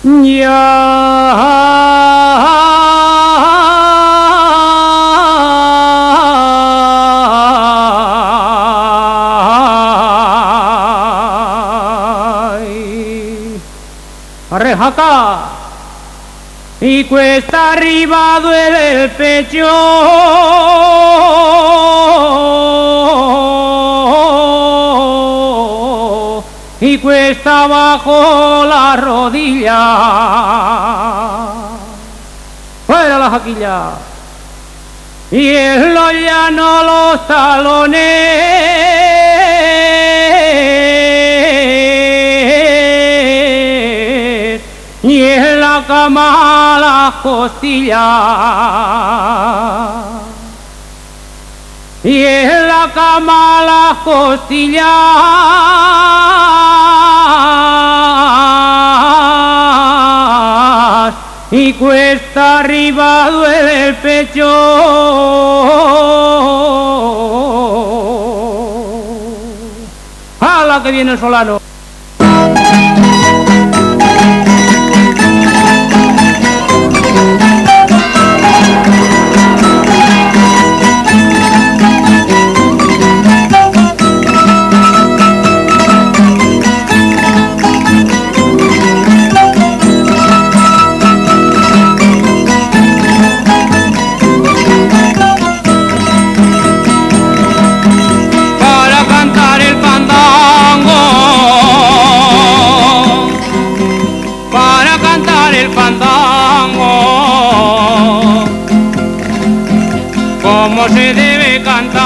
Ya. Arrejaca y cuesta arriba duele el pecho y cuesta abajo la rodilla. Fuera la jaquilla y en lo llano los talones y en la cama las costillas y en la cama las costillas y cuesta arriba duele el pecho. ¡Hala que viene el solano! Como se debe cantar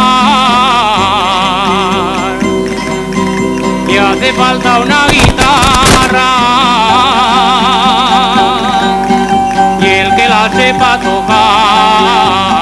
y hace falta una guitarra y el que la sepa tocar.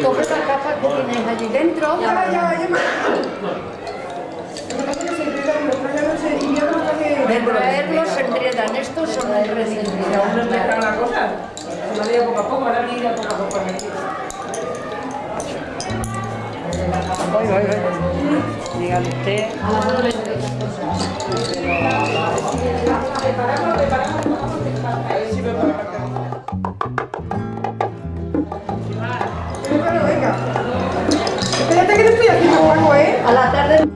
coge la caja que tienes allí dentro. Ya. De traerlos se enredan, estos son enreditos. Aún no está la cosa. Se lo digo poco a poco, ahora me iré poco a poco. Dígale usted. Venga. Espérate que te estoy haciendo algo, ¿eh? A la tarde.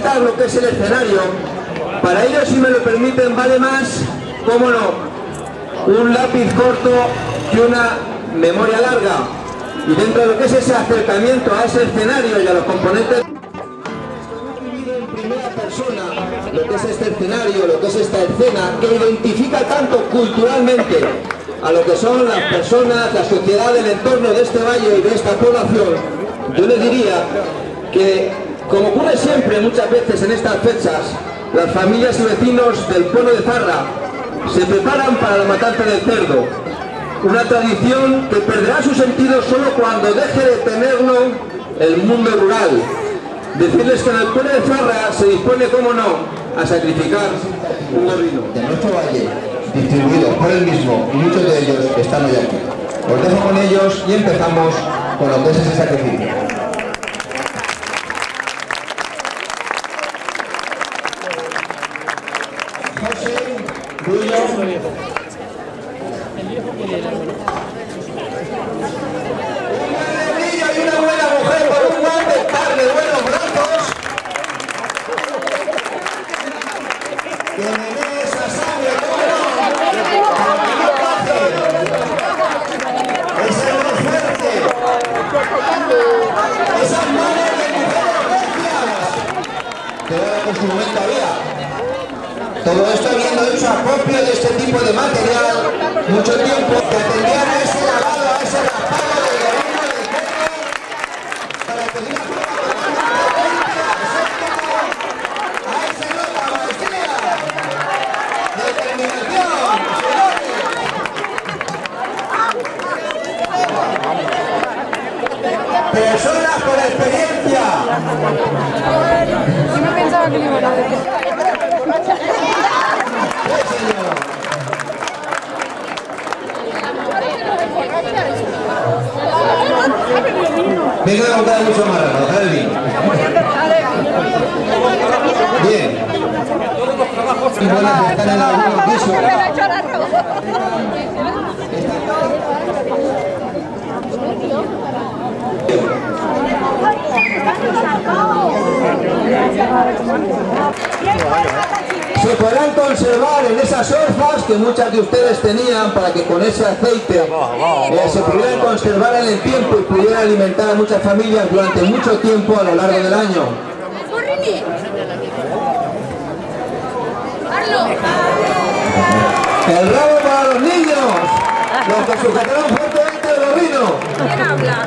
montar lo que es el escenario, para ello, si me lo permiten, vale más, cómo no, un lápiz corto que una memoria larga. Y dentro de lo que es ese acercamiento a ese escenario y a los componentes, hemos vivido en primera persona lo que es este escenario, lo que es esta escena, que identifica tanto culturalmente a lo que son las personas, la sociedad del entorno de este valle y de esta población. Yo les diría que, como ocurre siempre muchas veces en estas fechas, las familias y vecinos del pueblo de Zarra se preparan para la matanza del cerdo, una tradición que perderá su sentido solo cuando deje de tenerlo el mundo rural. Decirles que en el pueblo de Zarra se dispone, como no, a sacrificar un gorrino de nuestro valle, distribuidos por el mismo, y muchos de ellos están hoy aquí. Os dejo con ellos y empezamos con lo que es ese sacrificio. José, Julio. Y una buena mujer con un guante par de buenos brazos, que menee esa sangre, ¿cómo no? Ese no fuerte, esas manos de mujeres bestias, que ahora por su momento había. Todo esto habiendo hecho acopio de este tipo de material mucho tiempo, que atendían a ese lavado, a ese raspado del gorrino del cerdo, para que de una forma totalmente limpia, a esa nota maestría, determinación, señores. Personas con experiencia. Yo no pensaba que le iba a decir. Venga a contar mucho más rato, bajar el vino. Bien. Y buenas que están en algunos pisos. Se podrán conservar en esas olfas que muchas de ustedes tenían para que con ese aceite se pudieran conservar en el tiempo y pudieran alimentar a muchas familias durante mucho tiempo a lo largo del año. El rabo para los niños, los que sujetarán fuertemente el gorrino. ¿Quién habla?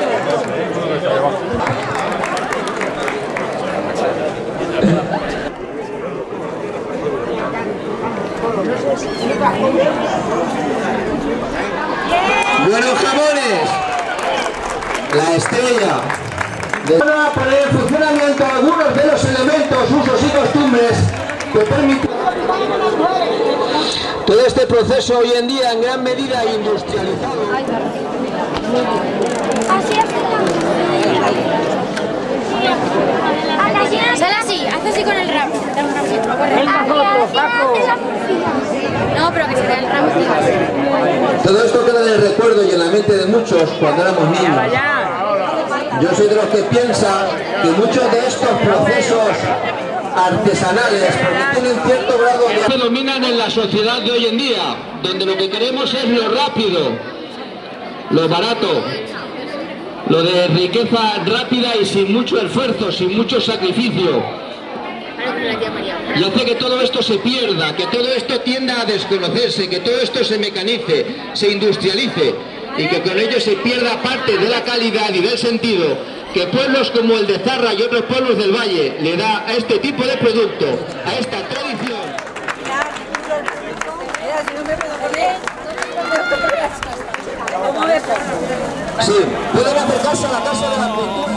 Buenos jamones, la estrella. Van a poner en funcionamiento algunos de los elementos, usos y costumbres que permiten todo este proceso hoy en día en gran medida industrializado. Sale así, haz así con el ramo. No, pero que se dé el ramo. Todo esto queda en el recuerdo y en la mente de muchos cuando éramos niños. Yo soy de los que piensa que muchos de estos procesos artesanales, porque tienen cierto grado de... predominan en la sociedad de hoy en día, donde lo que queremos es lo rápido, lo barato, lo de riqueza rápida y sin mucho esfuerzo, sin mucho sacrificio. Y hace que todo esto se pierda, que todo esto tienda a desconocerse, que todo esto se mecanice, se industrialice y que con ello se pierda parte de la calidad y del sentido que pueblos como el de Zarra y otros pueblos del valle le da a este tipo de producto, a esta tradición. Sí, pueden acercarse a la Casa de la Cultura.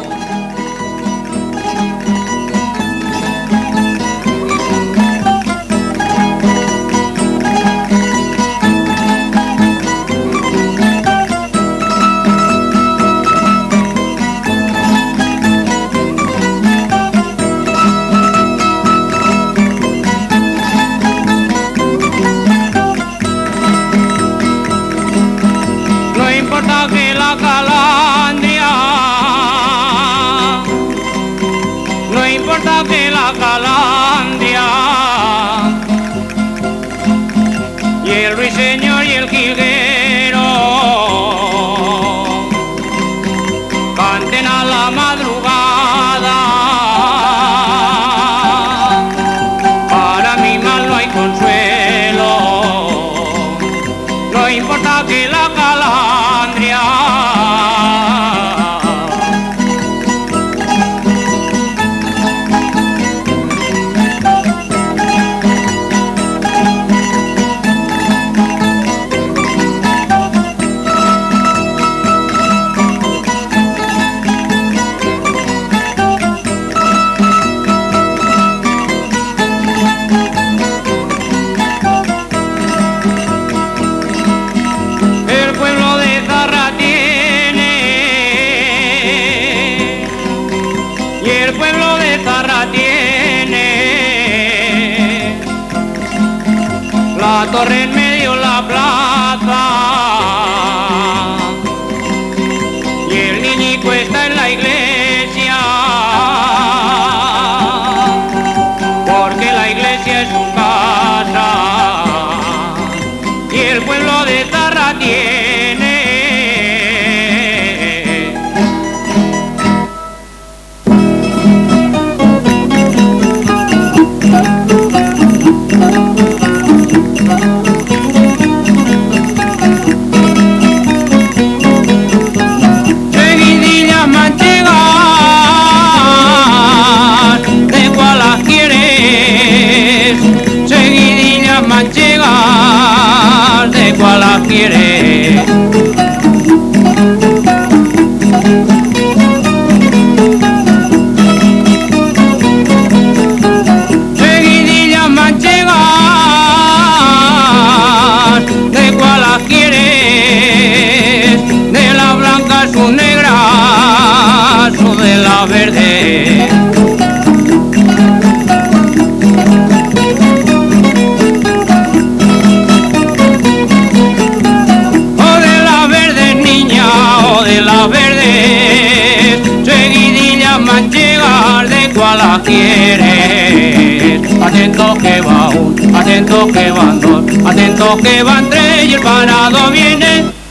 Que la calandria, no importa que calandria. La torre en medio, la plaza, y el niñico está en la iglesia, porque la iglesia es su casa, y el pueblo de Zarra tiene manchegas, de cuál las quieres. Seguidillas manchegas, de cuál las quieres, de las blancas sus negras o de las verdes. Manchegas, de cuál la quieres. Atento que va un, atento que van dos, atento que van tres y el parado viene.